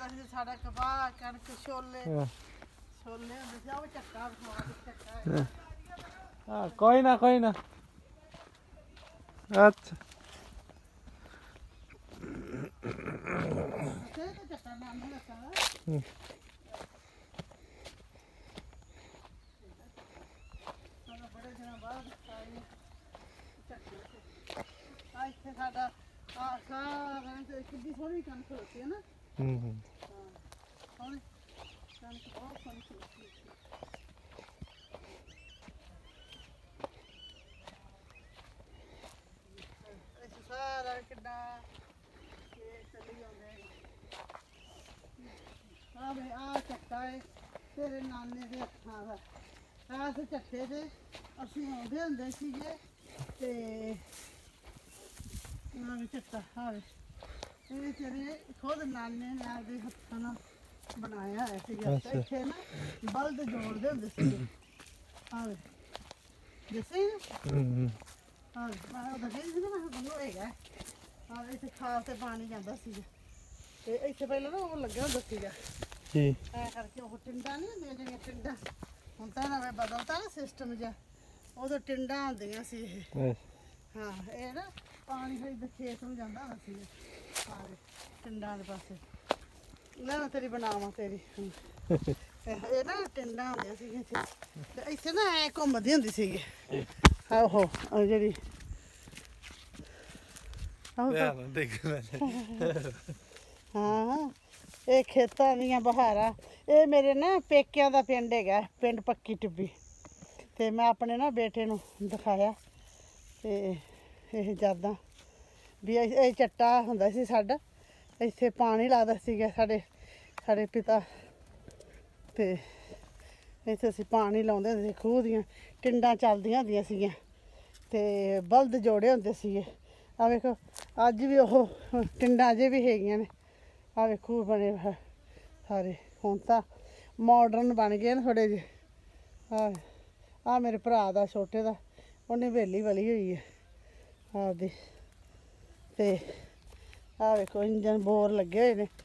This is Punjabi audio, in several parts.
ਸਾਡਾ ਕਪਾਹ ਕਣਕ ਛੋਲੇ ਛੋਲੇ ਹੁੰਦੇ ਸੀ। ਉਹ ਚੱਕਾ ਚੱਕਾ ਹਾਂ ਕੋਈ ਨਾ ਅੱਛਾ ਚੱਕਾ ਨਾਮ ਲੱਗਾ ਬੜੇ ਦਿਨਾਂ ਬਾਅਦ ਇੱਥੇ ਸਾਡਾ ਆ ਸਾਰਾ ਕਿੰਨੀ ਸੋਹਣੀ ਕਣਕ ਖਲੋਤੀ ਹੈ ਨਾ। ਸੋਹਣੀ ਕਣਕ ਬਹੁਤ ਸੋਹਣੀ ਖਲੋਤੀ ਇੱਥੇ ਸਾਰਾ ਕਿੱਡਾ ਚੱਲੀ ਆਉਂਦੇ ਆ ਵੇ ਆ ਚੱਕਾ ਹੈ ਤੇਰੇ ਨਾਨੇ ਦੇ ਹੱਥਾਂ ਦਾ। ਇਸ ਚੱਕੇ ਤੇ ਅਸੀਂ ਆਉਂਦੇ ਹੁੰਦੇ ਸੀਗੇ ਤੇ ਚੱਕਾ ਹਾਵੇ ਇਹ ਤੇਰੇ ਖੁਦ ਨਾਨੇ ਨੇ ਆਪਦੇ ਹੱਥਾਂ ਨਾਲ ਬਣਾਇਆ ਹੋਇਆ ਸੀਗਾ। ਇੱਥੇ ਨਾ ਬਲਦ ਜੋੜਦੇ ਹੁੰਦੇ ਸੀਗੇ। ਹਾਵੇ ਜਿਸੇ ਹਾਂ ਉਹ ਤਾਂ ਕਹਿੰਦੇ ਸੀ ਨਾ ਮੈਨੂੰ ਹੈਗਾ ਹਾਂ ਇੱਥੇ ਖਾਲ ਤੇ ਪਾਣੀ ਜਾਂਦਾ ਸੀਗਾ ਤੇ ਇੱਥੇ ਪਹਿਲਾਂ ਨਾ ਉਹ ਲੱਗਿਆ ਹੁੰਦਾ ਸੀਗਾ ਜੀ ਐ ਕਰਕੇ ਉਹ ਟਿੰਡਾ ਨਹੀਂ ਹੁੰਦੀਆਂ ਜਿਹੜੀਆਂ ਟਿੰਡਾ ਹੁਣ ਤਾਂ ਨਵੇਂ ਬਦਲਤਾ ਨਾ ਸਿਸਟਮ ਜਿਹਾ ਉਦੋਂ ਟਿੰਡਾ ਹੁੰਦੀਆਂ ਸੀ ਇਹ। ਹਾਂ ਇਹ ਨਾ ਪਾਣੀ ਫਿਰ ਇੱਧਰ ਖੇਤ ਨੂੰ ਜਾਂਦਾ ਹੁੰਦਾ ਸੀ ਸਾਰੇ ਟਿੰਡਾਂ ਦੇ ਪਾਸੇ ਲੈ ਮੈਂ ਤੇਰੀ ਬਣਾਵਾਂ ਤੇਰੀ ਇਹ ਨਾ ਟਿੰਡਾਂ ਹੁੰਦੀਆਂ ਸੀਗੀਆਂ ਤੇ ਇੱਥੇ ਨਾ ਐ ਘੁੰਮਦੀ ਹੁੰਦੀ ਸੀਗੀ ਆਹੋ ਜਿਹੜੀ ਹਾਂ ਇਹ ਖੇਤਾਂ ਦੀਆਂ ਬਹਾਰਾਂ। ਇਹ ਮੇਰੇ ਨਾ ਪੇਕਿਆਂ ਦਾ ਪਿੰਡ ਹੈਗਾ ਪਿੰਡ ਪੱਕੀ ਟਿੱਬੀ ਤੇ ਮੈਂ ਆਪਣੇ ਨਾ ਬੇਟੇ ਨੂੰ ਦਿਖਾਇਆ ਤੇ ਇਹ ਯਾਦਾਂ ਵੀ ਇਹ ਚੱਟਾ ਹੁੰਦਾ ਸੀ ਸਾਡਾ ਇੱਥੇ ਪਾਣੀ ਲੱਗਦਾ ਸੀਗਾ ਸਾਡੇ ਪਿਤਾ ਤੇ ਇੱਥੇ ਅਸੀਂ ਪਾਣੀ ਲਾਉਂਦੇ ਹੁੰਦੇ ਸੀ ਖੂਹ ਦੀਆਂ ਟਿੰਡਾਂ ਚੱਲਦੀਆਂ ਹੁੰਦੀਆਂ ਸੀਗੀਆਂ ਤੇ ਬਲਦ ਜੋੜੇ ਹੁੰਦੇ ਸੀਗੇ। ਆ ਵੇਖੋ ਅੱਜ ਵੀ ਉਹ ਟਿੰਡਾਂ ਅਜੇ ਵੀ ਹੈਗੀਆਂ ਨੇ। ਆ ਵੇਖੋ ਬਣੇ ਸਾਰੇ ਹੁਣ ਤਾਂ ਮਾਡਰਨ ਬਣ ਗਏ ਨੇ ਥੋੜ੍ਹੇ ਜਿਹੇ। ਆ ਮੇਰੇ ਭਰਾ ਦਾ ਛੋਟੇ ਦਾ ਉਹਨੇ ਹਵੇਲੀ ਵਲੀ ਹੋਈ ਹੈ ਆਪਦੀ ਤੇ ਆ ਵੇਖੋ ਇੰਜਨ ਬੋਰ ਲੱਗੇ ਹੋਏ ਨੇ।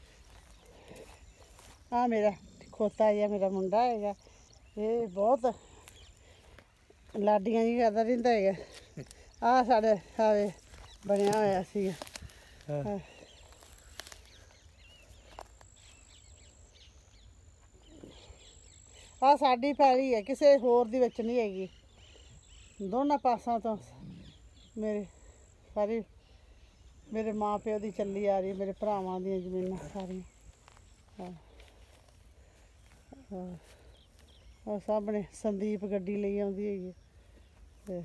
ਆ ਮੇਰਾ ਖੋਤਾ ਜਿਹਾ ਮੇਰਾ ਮੁੰਡਾ ਹੈਗਾ ਇਹ ਬਹੁਤ ਲਾਡੀਆਂ ਜੀ ਕਰਦਾ ਰਹਿੰਦਾ ਹੈਗਾ। ਆ ਸਾਡੇ ਸਾਰੇ ਬਣਿਆ ਹੋਇਆ ਸੀਗਾ। ਆ ਸਾਡੀ ਪੈਲੀ ਹੈ ਕਿਸੇ ਹੋਰ ਦੀ ਵਿੱਚ ਨਹੀਂ ਹੈਗੀ ਦੋਨਾਂ ਪਾਸਾਂ ਤੋਂ ਮੇਰੇ ਮਾਂ ਪਿਓ ਦੀ ਚੱਲੀ ਆ ਰਹੀ ਮੇਰੇ ਭਰਾਵਾਂ ਦੀਆਂ ਜ਼ਮੀਨਾਂ ਸਾਰੀਆਂ। ਉਹ ਸਾਹਮਣੇ ਸੰਦੀਪ ਗੱਡੀ ਲਈ ਆਉਂਦੀ ਹੈਗੀ ਤੇ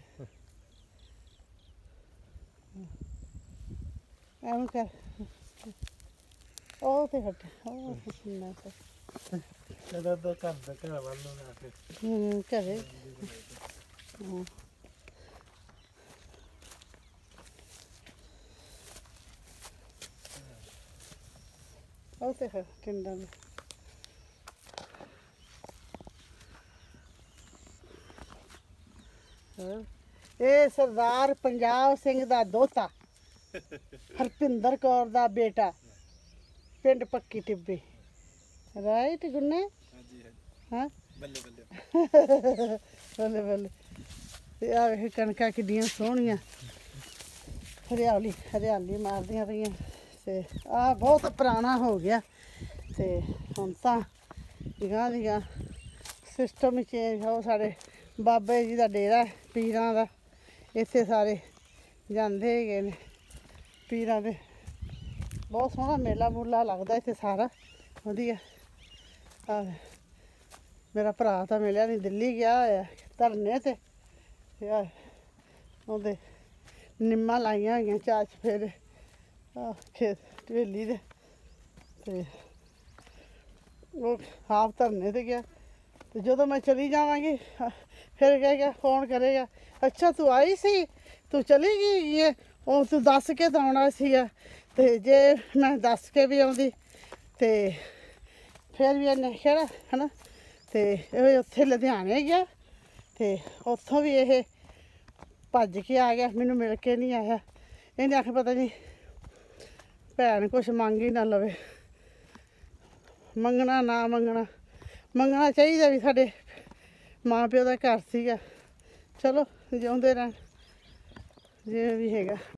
ਐਵੇਂ ਕਰ ਉਹ ਤੇ ਹਟ ਉਹ ਕਿੰਨਾ ਇਹਦਾ ਤਾਂ ਘਰ ਵੱਲ ਨੂੰ ਆ ਕੇ ਘਰੇ ਉਹ ਤੇ ਹੈ ਟਿੰਡਾਂ ਨੂੰ ਇਹ ਸਰਦਾਰ ਪੰਜਾਬ ਸਿੰਘ ਦਾ ਦੋਤਾ ਹਰਪਿੰਦਰ ਕੌਰ ਦਾ ਬੇਟਾ ਪਿੰਡ ਪੱਕੀ ਟਿੱਬੀ ਰਾਈਟ ਗੁੰਨੇ ਹਾਂ ਬੱਲੇ ਬੱਲੇ ਤੇ ਆ ਵੇਖ ਕਣਕਾਂ ਕਿੱਡੀਆਂ ਸੋਹਣੀਆਂ ਹਰਿਆਲੀ ਮਾਰਦੀਆਂ ਪਈਆਂ ਤੇ ਆ ਬਹੁਤ ਪੁਰਾਣਾ ਹੋ ਗਿਆ ਤੇ ਹੁਣ ਤਾਂ ਜਗ੍ਹਾ ਸਿਸਟਮ ਹੀ ਚੇਂਜ ਹੋ ਸਾਡੇ ਬਾਬੇ ਜੀ ਦਾ ਡੇਰਾ ਪੀਰਾਂ ਦਾ ਇੱਥੇ ਸਾਰੇ ਜਾਂਦੇ ਹੈਗੇ ਨੇ ਪੀਰਾਂ ਦੇ ਬਹੁਤ ਸੋਹਣਾ ਮੇਲਾ ਮੂਲਾ ਲੱਗਦਾ ਇੱਥੇ ਸਾਰਾ ਵਧੀਆ। ਮੇਰਾ ਭਰਾ ਤਾਂ ਮਿਲਿਆ ਨਹੀਂ ਦਿੱਲੀ ਗਿਆ ਹੋਇਆ ਧਰਨੇ ਤੇ ਉਹਦੇ ਨਿੰਮਾਂ ਲਾਈਆਂ ਹੋਈਆਂ ਚਾਰ ਚਫੇਰੇ ਖੇਤ ਹਵੇਲੀ ਦੇ ਤੇ ਉਹ ਆਪ ਧਰਨੇ ਤੇ ਗਿਆ ਤੇ ਜਦੋਂ ਮੈਂ ਚਲੀ ਜਾਵਾਂਗੀ ਫਿਰ ਕਹੇਗਾ ਫੋਨ ਕਰੇਗਾ ਅੱਛਾ ਤੂੰ ਆਈ ਸੀ ਤੂੰ ਚਲੀ ਗਈ ਹੈ ਉਹ ਤੂੰ ਦੱਸ ਕੇ ਤਾਂ ਆਉਣਾ ਸੀਗਾ ਤੇ ਜੇ ਮੈਂ ਦੱਸ ਕੇ ਵੀ ਆਉਂਦੀ ਤੇ ਫਿਰ ਵੀ ਇਹਨੇ ਕਿਹੜਾ ਹੈ ਨਾ ਤੇ ਇਹ ਉੱਥੇ ਲੁਧਿਆਣੇ ਗਿਆ ਤੇ ਉੱਥੋਂ ਵੀ ਇਹ ਭੱਜ ਕੇ ਆ ਗਿਆ ਮੈਨੂੰ ਮਿਲ ਕੇ ਨਹੀਂ ਆਇਆ। ਇਹਨੇ ਆਖਿਆ ਪਤਾ ਨਹੀਂ ਭੈਣ ਕੁਛ ਮੰਗ ਹੀ ਨਾ ਲਵੇ ਮੰਗਣਾ ਨਾ ਮੰਗਣਾ, ਮੰਗਣਾ ਚਾਹੀਦਾ ਵੀ ਸਾਡੇ ਮਾਂ ਪਿਓ ਦਾ ਘਰ ਸੀਗਾ। ਚਲੋ ਜਿਉਂਦੇ ਰਹਿਣ ਜਿਵੇਂ ਵੀ ਹੈਗਾ।